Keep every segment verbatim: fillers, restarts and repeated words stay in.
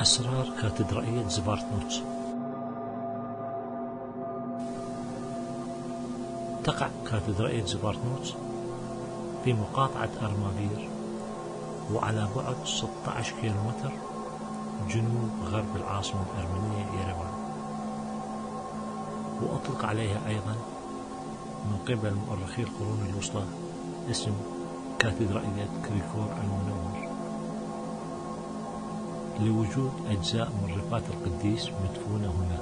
أسرار كاتدرائية زفارتنوتس. تقع كاتدرائية زفارتنوتس في مقاطعة أرمافير، وعلى بعد ستة عشر كيلومتر جنوب غرب العاصمة الأرمينية يريفان، وأطلق عليها أيضا من قبل مؤرخي القرون الوسطى اسم كاتدرائية كريكور المنور، لوجود أجزاء من رفات القديس مدفونة هنا.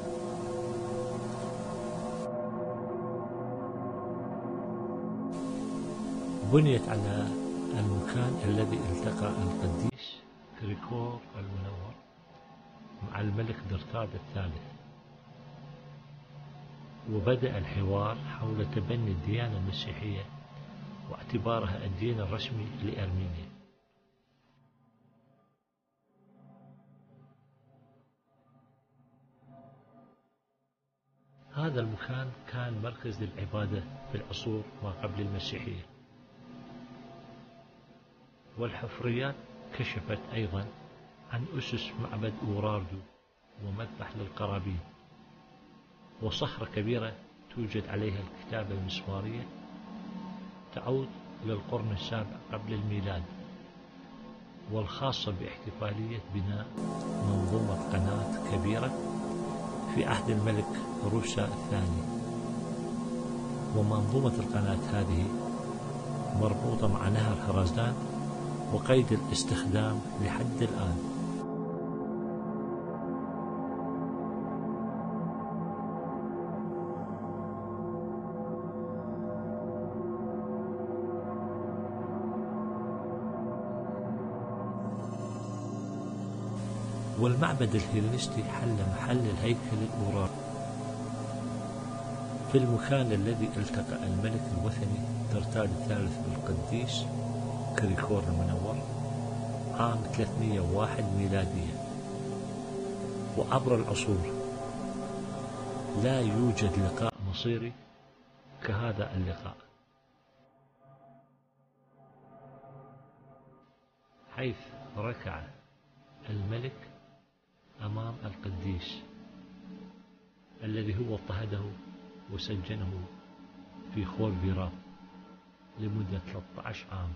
بنيت على المكان الذي التقى القديس كريكور المنور مع الملك درتاد الثالث، وبدأ الحوار حول تبني الديانة المسيحية واعتبارها الدين الرسمي لأرمينيا. هذا المكان كان مركز للعبادة في العصور ما قبل المسيحية، والحفريات كشفت أيضا عن أسس معبد أوراردو ومذبح للقرابين، وصخرة كبيرة توجد عليها الكتابة المسمارية تعود إلى القرن السابع قبل الميلاد، والخاصة باحتفالية بناء منظومة قناة كبيرة في عهد الملك روسا الثاني. ومنظومة القناة هذه مربوطة مع نهر هرزدان وقيد الاستخدام لحد الآن. والمعبد الهيلينستي حل محل الهيكل الأوراري في المكان الذي التقى الملك الوثني درتاد الثالث بالقديس كريكور المنور عام ثلاثمئة وواحد ميلادية. وعبر العصور لا يوجد لقاء مصيري كهذا اللقاء، حيث ركع الملك أمام القديس الذي هو اضطهده وسجنه في خور بيراب لمدة ثلاثة عشر عام،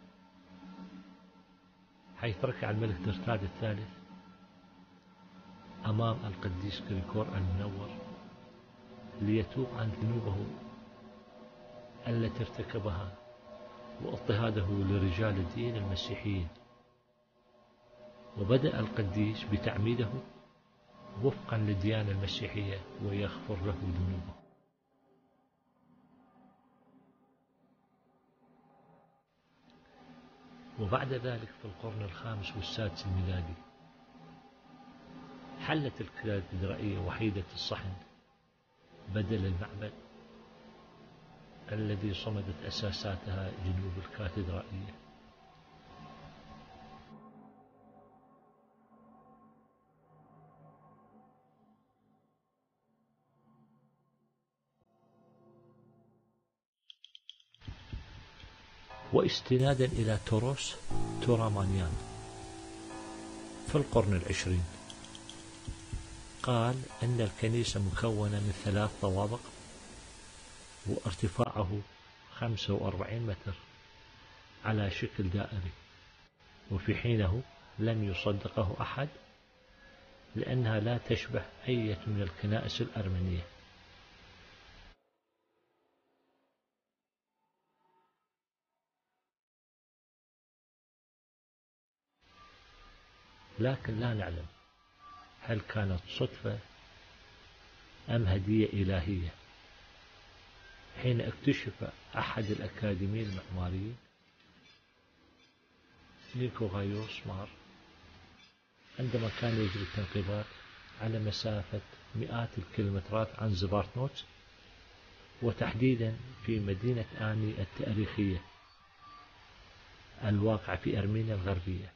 حيث ركع الملك درتاد الثالث أمام القديس كريكور المنور ليتوب عن ذنوبه التي ارتكبها واضطهاده لرجال الدين المسيحيين. وبدأ القديس بتعميده وفقا للديانة المسيحية ويغفر له ذنوبه. وبعد ذلك في القرن الخامس والسادس الميلادي حلت الكاتدرائية وحيدة الصحن بدل المعبد الذي صمدت أساساتها جنوب الكاتدرائية. واستنادا إلى توروس تورامانيان في القرن العشرين قال أن الكنيسة مكونة من ثلاث طوابق وارتفاعه خمسة وأربعين متر على شكل دائري، وفي حينه لم يصدقه أحد لأنها لا تشبه أي من الكنائس الأرمنية. لكن لا نعلم هل كانت صدفة أم هدية إلهية حين اكتشف أحد الأكاديميين المعماريين نيكو غايوس مار عندما كان يجري التنقيبات على مسافة مئات الكيلومترات عن زفارتنوتس، وتحديدا في مدينة آني التاريخية الواقعة في أرمينيا الغربية،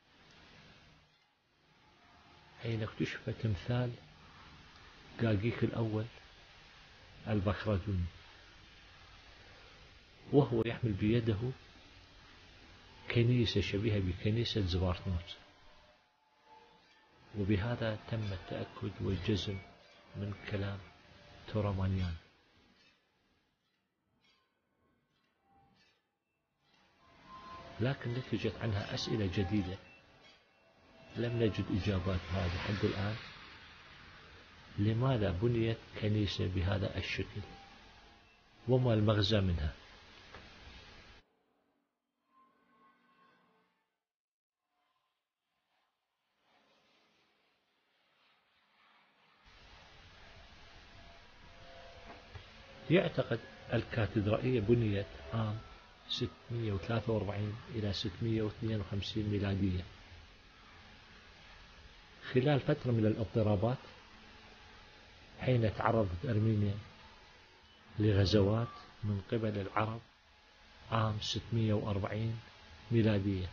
حين اكتشف تمثال غاغيك الأول البكرادوني وهو يحمل بيده كنيسة شبيهة بكنيسة زفارتنوتس. وبهذا تم التأكد والجزم من كلام تورمانيان. لكن نتجت عنها أسئلة جديدة لم نجد إجابات هذه حد الآن. لماذا بنيت كنيسة بهذا الشكل؟ وما المغزى منها؟ يعتقد الكاتدرائية بنيت عام ستمئة وثلاثة وأربعين إلى ستمئة واثنين وخمسين ميلادية خلال فترة من الاضطرابات، حين تعرضت أرمينيا لغزوات من قبل العرب عام ستمئة وأربعين ميلادية،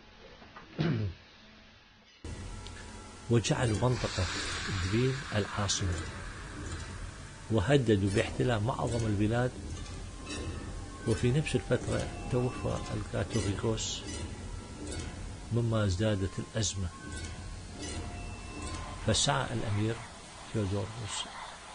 وجعلوا منطقة إدبيل العاصمة، وهددوا باحتلال معظم البلاد. وفي نفس الفترة توفى الكاثوليكوس، مما ازدادت الأزمة. فسعى الأمير تيودوروس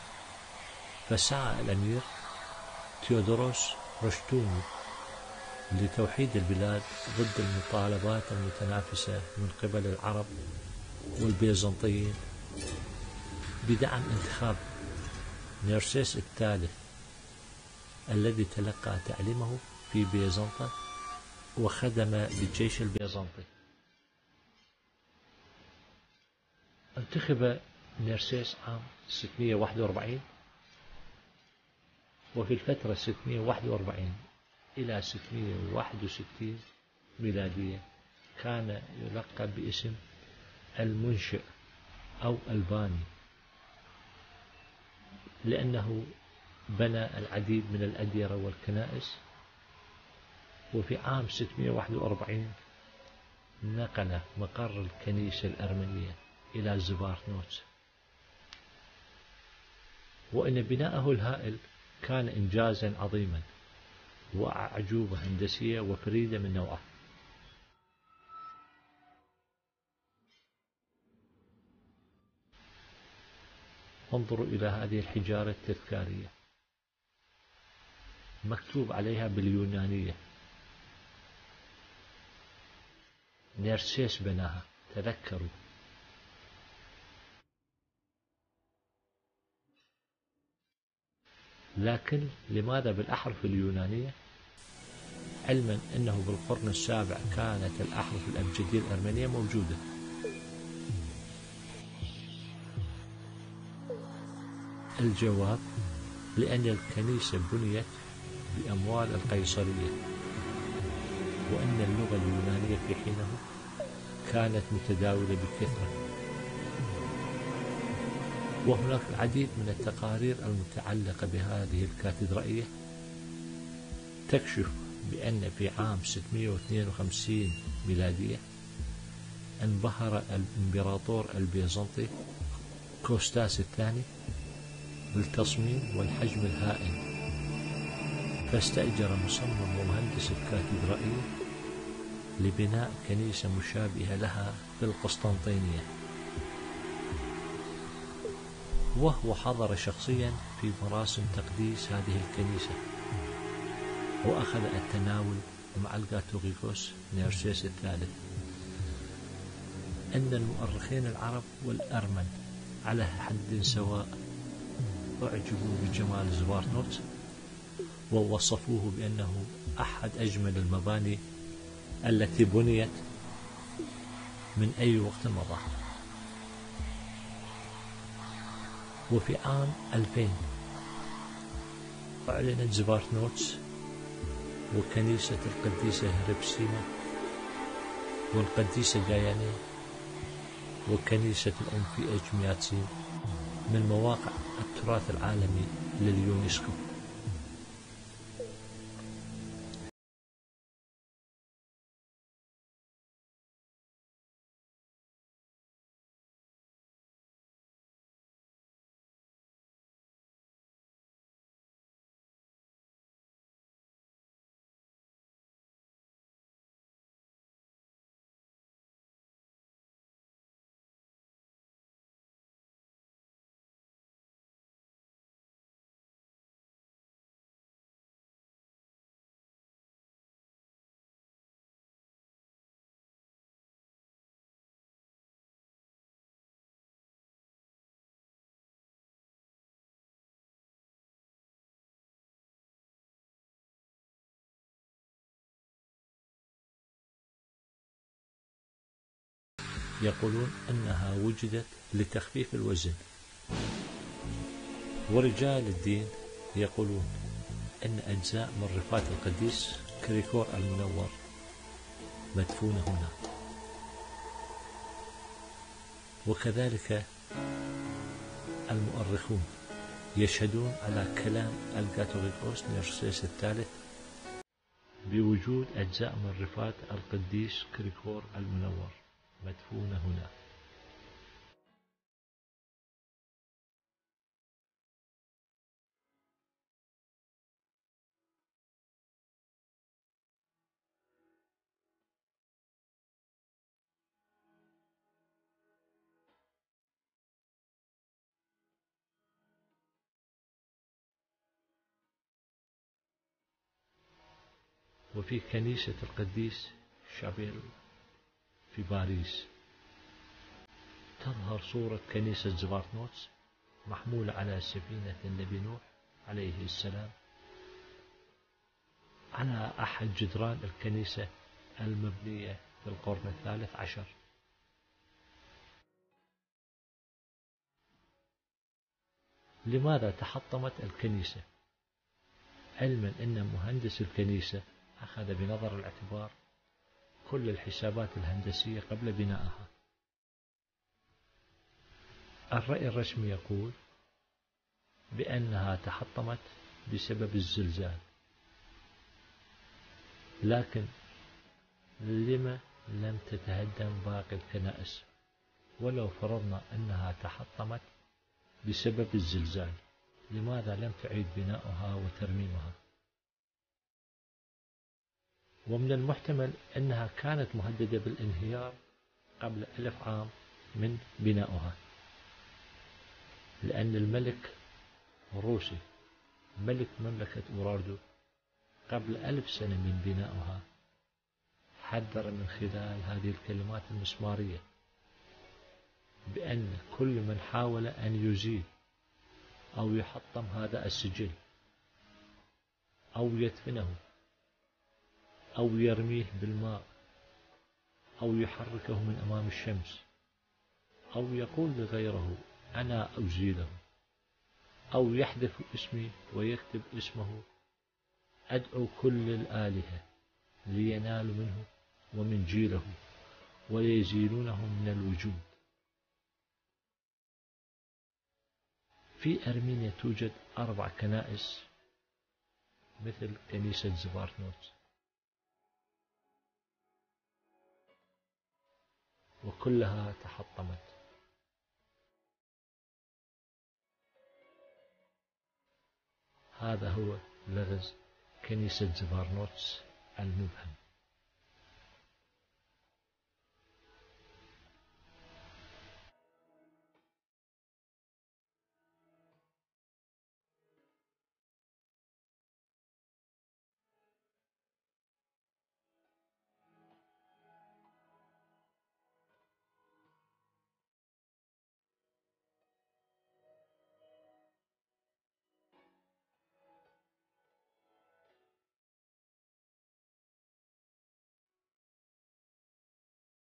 فسعى الأمير تيودوروس رشتوني لتوحيد البلاد ضد المطالبات المتنافسة من قبل العرب والبيزنطيين، بدعم انتخاب نيرسيس الثالث الذي تلقى تعليمه في بيزنطة وخدم بالجيش البيزنطي. انتخب نيرسيس عام ستمئة وواحد وأربعين، وفي الفترة ستمئة وواحد وأربعين إلى ستمئة وواحد وستين ميلادية كان يلقب باسم المنشئ أو الباني، لأنه بنى العديد من الأديرة والكنائس. وفي عام ستمئة وواحد وأربعين نقل مقر الكنيسة الأرمنية إلى زبارنوت، وإن بناءه الهائل كان إنجازا عظيما وأعجوبة هندسية وفريدة من نوعه. انظروا إلى هذه الحجارة التذكارية مكتوب عليها باليونانية نيرسيس بناها، تذكروا. لكن لماذا بالأحرف اليونانية؟ علما أنه بالقرن السابع كانت الأحرف الأبجدية الأرمنية موجودة. الجواب: لأن الكنيسة بنيت بأموال القيصرية، وأن اللغة اليونانية في حينه كانت متداولة بكثرة. وهناك العديد من التقارير المتعلقة بهذه الكاتدرائية تكشف بأن في عام ستمئة واثنين وخمسين ميلادية انبهر الإمبراطور البيزنطي كوستاس الثاني بالتصميم والحجم الهائل، فاستأجر مصمم ومهندس الكاتدرائية لبناء كنيسة مشابهة لها في القسطنطينية، وهو حضر شخصيا في مراسم تقديس هذه الكنيسة، وأخذ التناول مع الكاثوليكوس نيرسيس الثالث. أن المؤرخين العرب والأرمن على حد سواء أعجبوا بجمال زبارنوت، ووصفوه بأنه أحد أجمل المباني التي بنيت من أي وقت مضى. وفي عام ألفين أعلنت زبارنوت وكنيسة القديسة هربسينا والقديسة جاياني وكنيسة الأم في إجمياتسين من مواقع التراث العالمي لليونسكو. يقولون أنها وجدت لتخفيف الوزن، ورجال الدين يقولون أن أجزاء من رفات القديس كريكور المنور مدفونة هنا. وكذلك المؤرخون يشهدون على كلام الكاثوليكوس نيرسيس الثالث بوجود أجزاء من رفات القديس كريكور المنور مدفونة هنا. وفي كنيسة القديس شابيل في باريس تظهر صورة كنيسة زفارنوتس محمولة على سفينة النبي نوح عليه السلام على أحد جدران الكنيسة المبنية في القرن الثالث عشر. لماذا تحطمت الكنيسة؟ علما أن مهندس الكنيسة أخذ بنظر الاعتبار كل الحسابات الهندسية قبل بنائها. الرأي الرسمي يقول بأنها تحطمت بسبب الزلزال، لكن لما لم تتهدم باقي الكنائس؟ ولو فرضنا أنها تحطمت بسبب الزلزال، لماذا لم تعيد بناؤها وترميمها؟ ومن المحتمل أنها كانت مهددة بالانهيار قبل ألف عام من بناؤها، لأن الملك الروسي ملك مملكة أوراردو قبل ألف سنة من بناؤها حذر من خلال هذه الكلمات المسمارية بأن كل من حاول أن يزيل أو يحطم هذا السجل أو يدفنه أو يرميه بالماء أو يحركه من أمام الشمس أو يقول لغيره أنا أزيله أو يحذف اسمي ويكتب اسمه، أدعو كل الآلهة لينالوا منه ومن جيله ويزيلونه من الوجود. في أرمينيا توجد أربع كنائس مثل كنيسة زفارنوتس، وكلها تحطمت. هذا هو لغز كنيسة زفارنوتس المبهم.